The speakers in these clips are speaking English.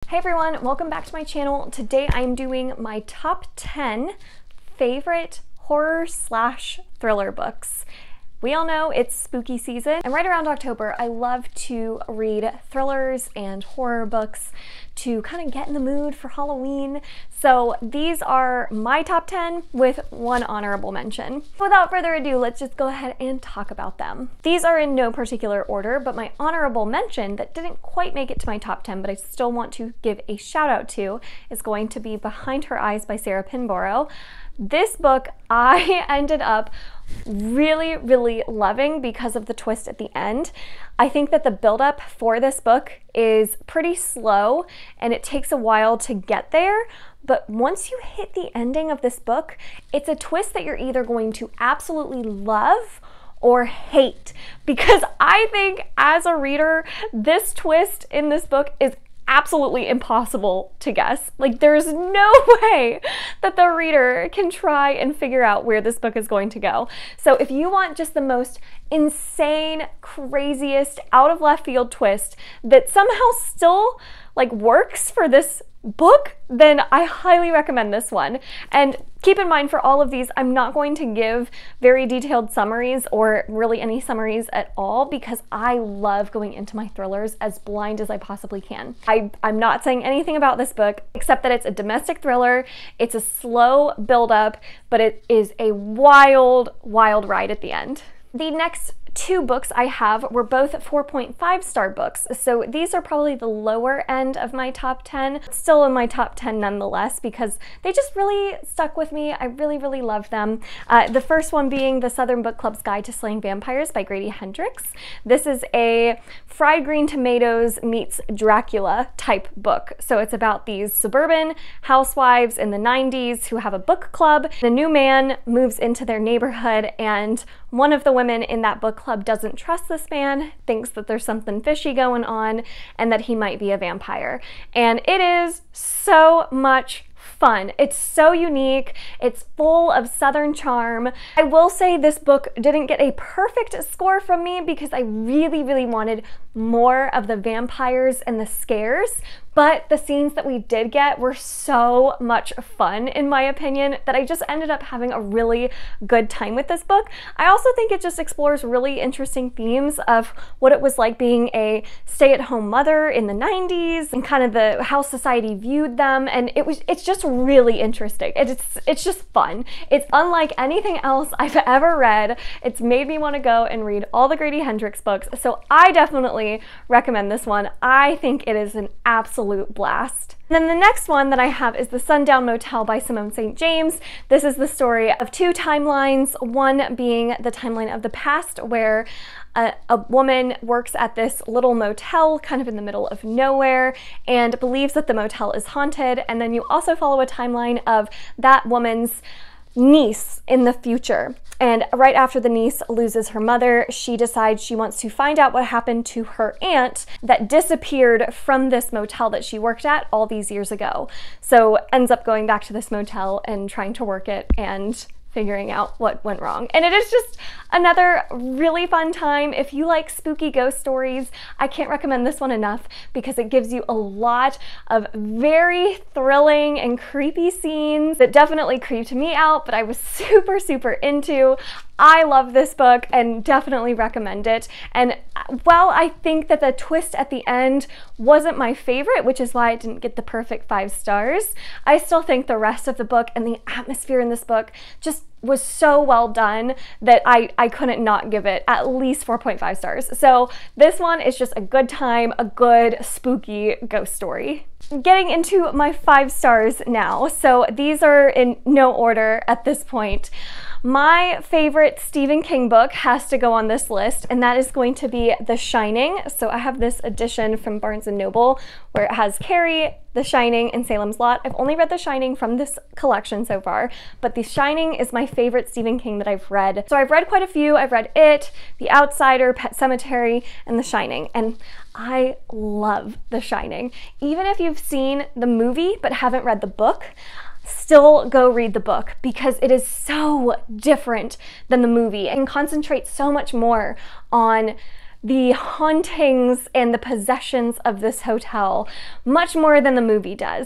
Hey everyone, welcome back to my channel. Today I'm doing my top 10 favorite horror/thriller books. We all know it's spooky season, and right around October, I love to read thrillers and horror books to kind of get in the mood for Halloween. So these are my top 10 with one honorable mention. Without further ado, let's just go ahead and talk about them. These are in no particular order, but my honorable mention that didn't quite make it to my top 10, but I still want to give a shout out to, is going to be Behind Her Eyes by Sarah Pinborough. This book I ended up really loving because of the twist at the end. I think that the buildup for this book is pretty slow and it takes a while to get there, but once you hit the ending of this book, it's a twist that you're either going to absolutely love or hate, because I think as a reader, this twist in this book is absolutely impossible to guess. Like, there's no way that the reader can try and figure out where this book is going to go. So if you want just the most insane, craziest, out of left field twist that somehow still like works for this book, then I highly recommend this one. And keep in mind, for all of these, I'm not going to give very detailed summaries or really any summaries at all, because I love going into my thrillers as blind as I possibly can. I'm not saying anything about this book except that it's a domestic thriller. It's a slow build-up, but it is a wild ride at the end. The next two books I have were both 4.5 star books, so these are probably the lower end of my top 10, still in my top 10 nonetheless, because they just really stuck with me. I really love them. The first one being The Southern Book Club's Guide to Slaying Vampires by Grady Hendrix. This is a fried green tomatoes meets Dracula type book. So it's about these suburban housewives in the 90s who have a book club. The new man moves into their neighborhood, and one of the women in that book club doesn't trust this man, thinks that there's something fishy going on, and that he might be a vampire. And it is so much fun. It's so unique. It's full of Southern charm. I will say this book didn't get a perfect score from me because I really wanted more of the vampires and the scares, but the scenes that we did get were so much fun, in my opinion, that I just ended up having a really good time with this book. I also think it just explores really interesting themes of what it was like being a stay-at-home mother in the 90s and kind of how society viewed them, and it's just really interesting. It's just fun. It's unlike anything else I've ever read. It's made me want to go and read all the Grady Hendrix books, so I definitely recommend this one. I think it is an absolute blast. And then the next one that I have is The Sundown Motel by Simone St. James. This is the story of two timelines, one being the timeline of the past, where a woman works at this little motel kind of in the middle of nowhere and believes that the motel is haunted, and then you also follow a timeline of that woman's niece in the future. And right after the niece loses her mother, she decides she wants to find out what happened to her aunt that disappeared from this motel that she worked at all these years ago. So ends up going back to this motel and trying to work it and figuring out what went wrong. And it is just another really fun time. If you like spooky ghost stories, I can't recommend this one enough because it gives you a lot of very thrilling and creepy scenes that definitely creeped me out, but I was super into. I love this book and definitely recommend it. And while I think that the twist at the end wasn't my favorite, which is why it didn't get the perfect 5 stars, I still think the rest of the book and the atmosphere in this book just was so well done that I couldn't not give it at least 4.5 stars. So this one is just a good time, a good spooky ghost story. Getting into my 5 stars now. So these are in no order at this point. My favorite Stephen King book has to go on this list, and that is going to be The Shining. So I have this edition from Barnes & Noble where it has Carrie, The Shining, and Salem's Lot. I've only read The Shining from this collection so far, but The Shining is my favorite Stephen King that I've read. So I've read quite a few. I've read It, The Outsider, Pet Sematary, and The Shining, and I love The Shining. Even if you've seen the movie but haven't read the book, still go read the book because it is so different than the movie and concentrates so much more on the hauntings and the possessions of this hotel much more than the movie does.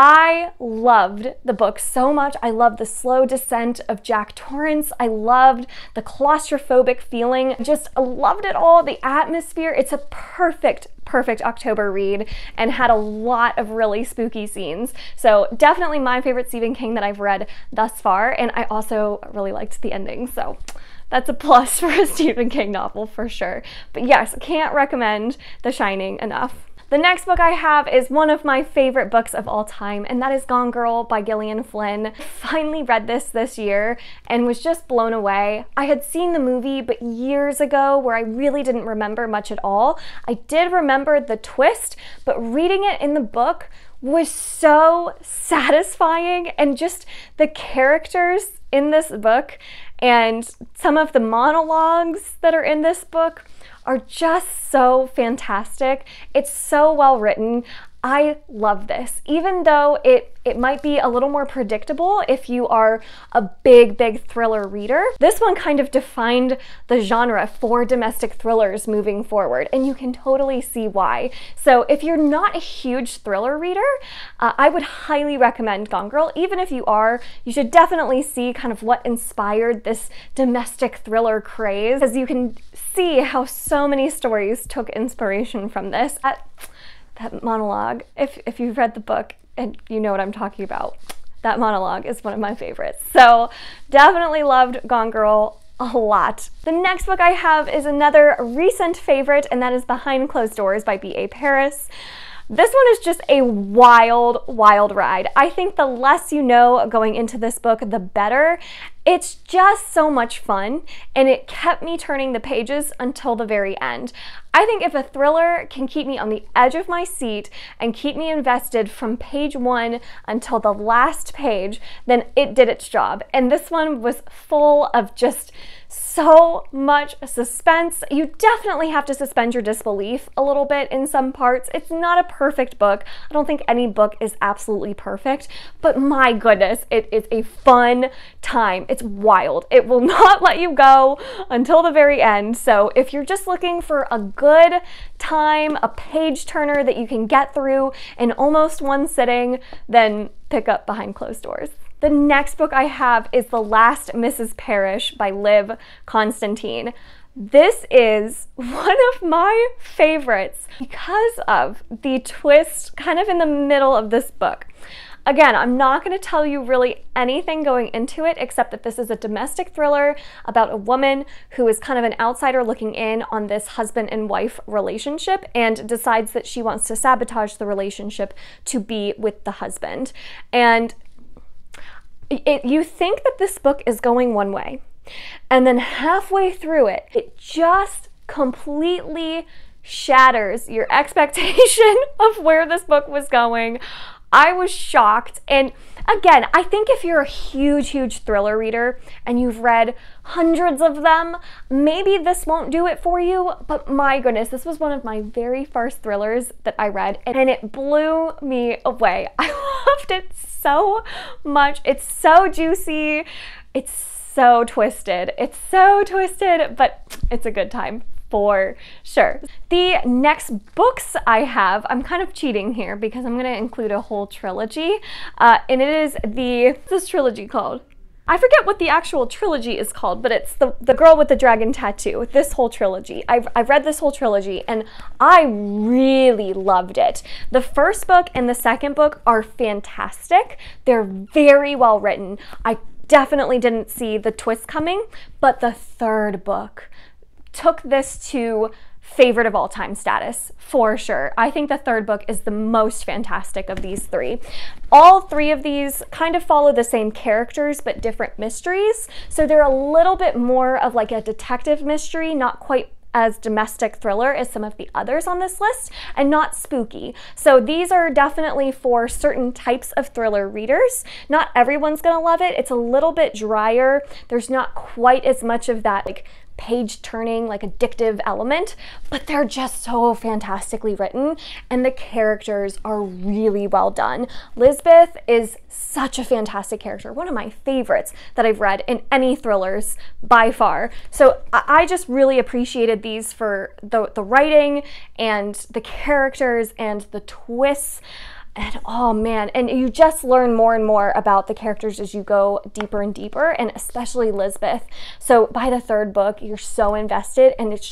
I loved the book so much. I loved the slow descent of Jack Torrance. I loved the claustrophobic feeling. Just loved it all, the atmosphere. It's a perfect October read and had a lot of really spooky scenes. So definitely my favorite Stephen King that I've read thus far, and I also really liked the ending, so that's a plus for a Stephen King novel for sure. But yes, can't recommend The Shining enough. The next book I have is one of my favorite books of all time, and that is Gone Girl by Gillian Flynn. I finally read this year and was just blown away. I had seen the movie, but years ago, where I really didn't remember much at all. I did remember the twist, but reading it in the book was so satisfying, and just the characters in this book and some of the monologues that are in this book are just so fantastic. It's so well written. I love this, even though it might be a little more predictable if you are a big thriller reader. This one kind of defined the genre for domestic thrillers moving forward, and you can totally see why. So if you're not a huge thriller reader, I would highly recommend Gone Girl. Even if you are, you should definitely see kind of what inspired this domestic thriller craze, as you can see how so many stories took inspiration from this. That monologue, if you've read the book and you know what I'm talking about, that monologue is one of my favorites. So definitely loved Gone Girl a lot. The next book I have is another recent favorite, and that is Behind Closed Doors by B.A. Paris. This one is just a wild ride. I think the less you know going into this book, the better. It's just so much fun, and it kept me turning the pages until the very end. I think if a thriller can keep me on the edge of my seat and keep me invested from page 1 until the last page, then it did its job. And this one was full of just so much suspense. You definitely have to suspend your disbelief a little bit in some parts. It's not a perfect book. I don't think any book is absolutely perfect, but my goodness, it is a fun time. It's wild. It will not let you go until the very end. So if you're just looking for a good time, a page turner that you can get through in almost one sitting, then pick up Behind Closed Doors. The next book I have is The Last Mrs. Parrish by Liv Constantine. This is one of my favorites because of the twist kind of in the middle of this book. Again, I'm not going to tell you really anything going into it except that this is a domestic thriller about a woman who is kind of an outsider looking in on this husband and wife relationship and decides that she wants to sabotage the relationship to be with the husband. And you think that this book is going one way, and then halfway through it, it just completely shatters your expectation of where this book was going. I was shocked. And again, I think if you're a huge thriller reader and you've read hundreds of them, maybe this won't do it for you, but my goodness, this was one of my very first thrillers that I read, and it blew me away. I loved it so much. It's so juicy. It's so twisted. It's so twisted, but it's a good time for sure. The next books I have, I'm kind of cheating here because I'm going to include a whole trilogy, and it is what's this trilogy called? I forget what the actual trilogy is called, but it's the Girl with the Dragon Tattoo, this whole trilogy. I've read this whole trilogy and I really loved it. The first book and the second book are fantastic. They're very well written. I definitely didn't see the twist coming, but the third book took this to favorite of all time status for sure. I think the third book is the most fantastic of these three. All three of these kind of follow the same characters but different mysteries, so they're a little bit more of like a detective mystery, not quite as domestic thriller as some of the others on this list, and not spooky. So these are definitely for certain types of thriller readers. Not everyone's gonna love it. It's a little bit drier. There's not quite as much of that like page-turning, like addictive element, but they're just so fantastically written, and the characters are really well done. Lisbeth is such a fantastic character, one of my favorites that I've read in any thrillers by far. So I just really appreciated these for the writing and the characters and the twists. And oh man, and you just learn more and more about the characters as you go deeper and deeper, and especially Lisbeth. So by the third book, you're so invested, and it's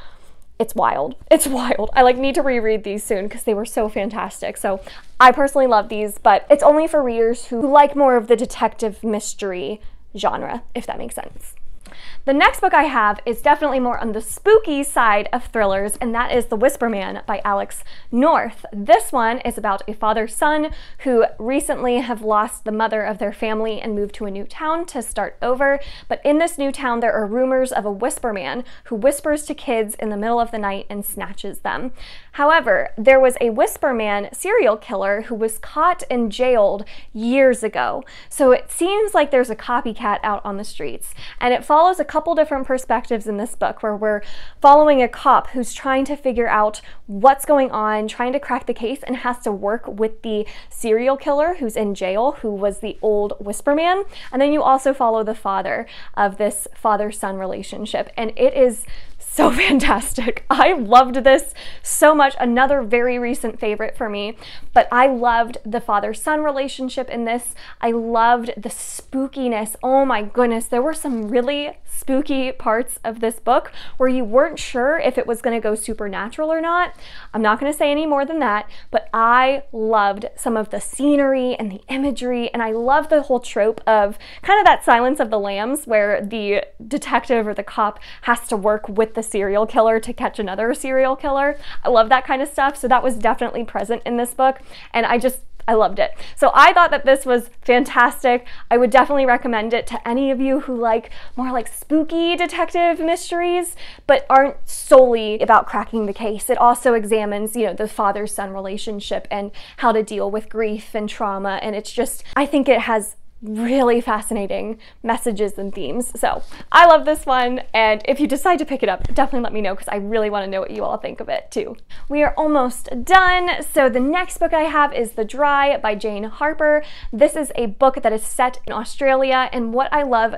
wild. It's wild. I need to reread these soon because they were so fantastic. So I personally love these, but it's only for readers who like more of the detective mystery genre, if that makes sense. The next book I have is definitely more on the spooky side of thrillers, and that is The Whisper Man by Alex North. This one is about a father-son who recently have lost the mother of their family and moved to a new town to start over. But in this new town, there are rumors of a whisper man who whispers to kids in the middle of the night and snatches them. However, there was a whisper man serial killer who was caught and jailed years ago. So it seems like there's a copycat out on the streets, and it follows a couple different perspectives in this book where we're following a cop who's trying to figure out what's going on, trying to crack the case, and has to work with the serial killer who's in jail, who was the old whisper man. And then you also follow the father of this father-son relationship, and it is so fantastic. I loved this so much. Another very recent favorite for me, but I loved the father-son relationship in this. I loved the spookiness. Oh my goodness, there were some really spooky parts of this book where you weren't sure if it was going to go supernatural or not. I'm not going to say any more than that, but I loved some of the scenery and the imagery, and I love the whole trope of kind of that Silence of the Lambs where the detective or the cop has to work with the serial killer to catch another serial killer. I love that kind of stuff, so that was definitely present in this book, and I loved it. So I thought that this was fantastic. I would definitely recommend it to any of you who like more like spooky detective mysteries, but aren't solely about cracking the case. It also examines, the father-son relationship and how to deal with grief and trauma. And it's just, I think it has really fascinating messages and themes. So I love this one, and if you decide to pick it up, definitely let me know because I really want to know what you all think of it too. We are almost done. So the next book I have is The Dry by Jane Harper. This is a book that is set in Australia, and what I love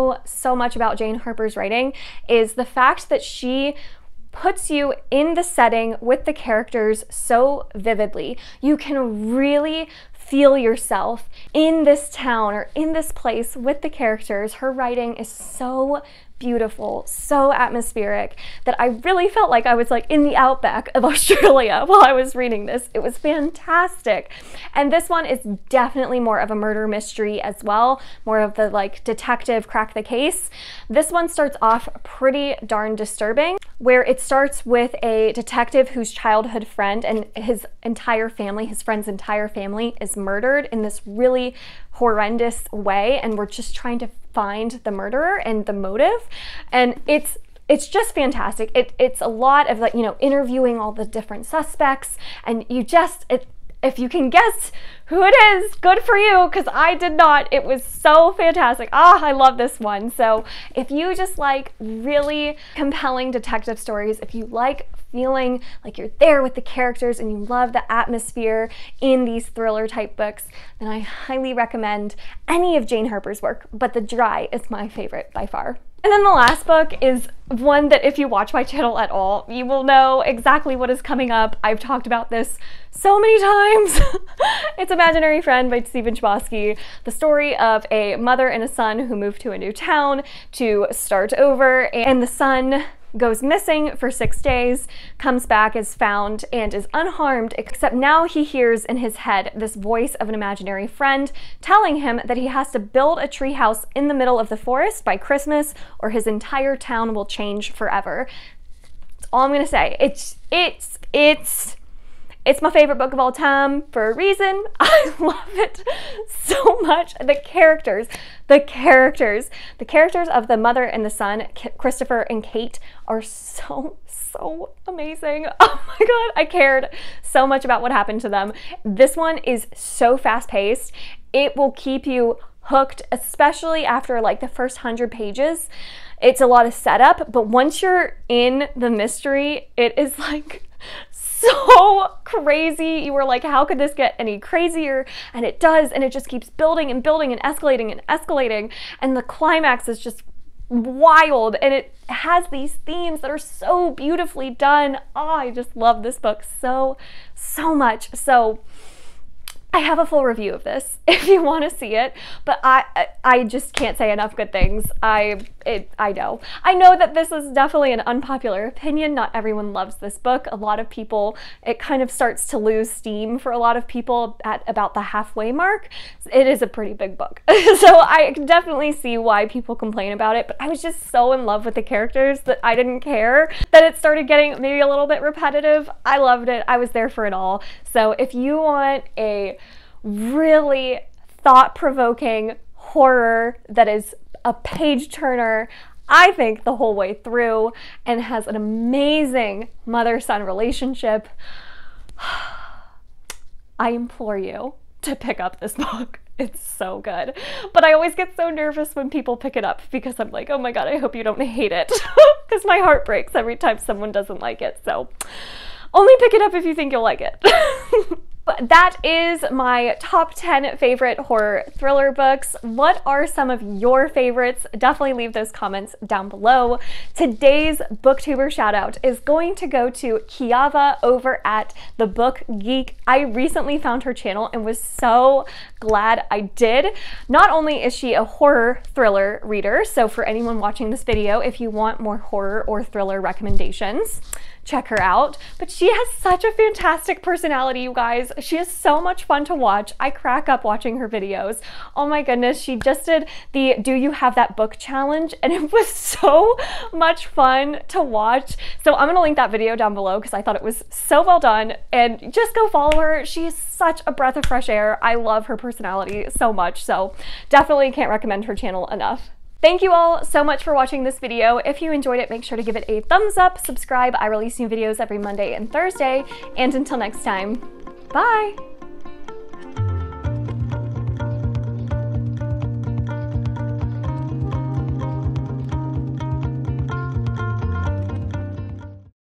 so much about Jane Harper's writing is the fact that she puts you in the setting with the characters so vividly. You can really feel yourself in this town or in this place with the characters. Her writing is so beautiful, so atmospheric, that I really felt like I was in the outback of Australia while I was reading this. It was fantastic. And this one is definitely more of a murder mystery as well, more of the detective crack the case. This one starts off pretty darn disturbing, where it starts with a detective whose childhood friend and his entire family, his friend's entire family, is murdered in this really horrendous way, and we're just trying to find the murderer and the motive, and it's just fantastic. It's a lot of interviewing all the different suspects, and if you can guess who it is, good for you, because I did not. It was so fantastic. I love this one. So if you just like really compelling detective stories, if you like feeling like you're there with the characters and you love the atmosphere in these thriller type books, then I highly recommend any of Jane Harper's work, but The Dry is my favorite by far. And then the last book is one that if you watch my channel at all, you will know exactly what is coming up. I've talked about this so many times. It's Imaginary Friend by Stephen Chbosky, the story of a mother and a son who move to a new town to start over, and the son goes missing for 6 days, comes back, is found, and is unharmed, except now he hears in his head this voice of an imaginary friend telling him that he has to build a treehouse in the middle of the forest by Christmas or his entire town will change forever. That's all I'm gonna say. It's my favorite book of all time for a reason. I love it so much. The characters of the mother and the son, Christopher and Kate, are so amazing. Oh my god, I cared so much about what happened to them. This one is so fast-paced. It will keep you hooked, especially after the first 100 pages. It's a lot of setup, but once you're in the mystery, it is like so crazy. You were like, how could this get any crazier? And it does, and it just keeps building and building and escalating, and the climax is just wild, and it has these themes that are so beautifully done. Oh, I just love this book so much. So I have a full review of this if you want to see it, but I just can't say enough good things. I know that this is definitely an unpopular opinion. Not everyone loves this book. A lot of people, it kind of starts to lose steam for a lot of people at about the halfway mark. It is a pretty big book. So I can definitely see why people complain about it, but I was just so in love with the characters that I didn't care that it started getting maybe a little bit repetitive. I loved it. I was there for it all. So if you want a really thought-provoking horror that is a page-turner, I think, the whole way through, and has an amazing mother-son relationship, I implore you to pick up this book. It's so good. But I always get so nervous when people pick it up because I'm like, oh my god, I hope you don't hate it. Because my heart breaks every time someone doesn't like it. So only pick it up if you think you'll like it. But that is my top 10 favorite horror thriller books. What are some of your favorites? Definitely leave those comments down below. Today's booktuber shout out is going to go to Kiava over at The Book Geek. I recently found her channel and was so glad I did. Not only is she a horror thriller reader, so for anyone watching this video, if you want more horror or thriller recommendations, check her out. But she has such a fantastic personality, you guys. She is so much fun to watch. I crack up watching her videos. Oh my goodness, she just did the Do You Have That Book challenge, and it was so much fun to watch. So I'm gonna link that video down below because I thought it was so well done, and just go follow her. She is such a breath of fresh air. I love her personality so much, so definitely can't recommend her channel enough. Thank you all so much for watching this video. If you enjoyed it, make sure to give it a thumbs up, subscribe. I release new videos every Monday and Thursday. And until next time, bye!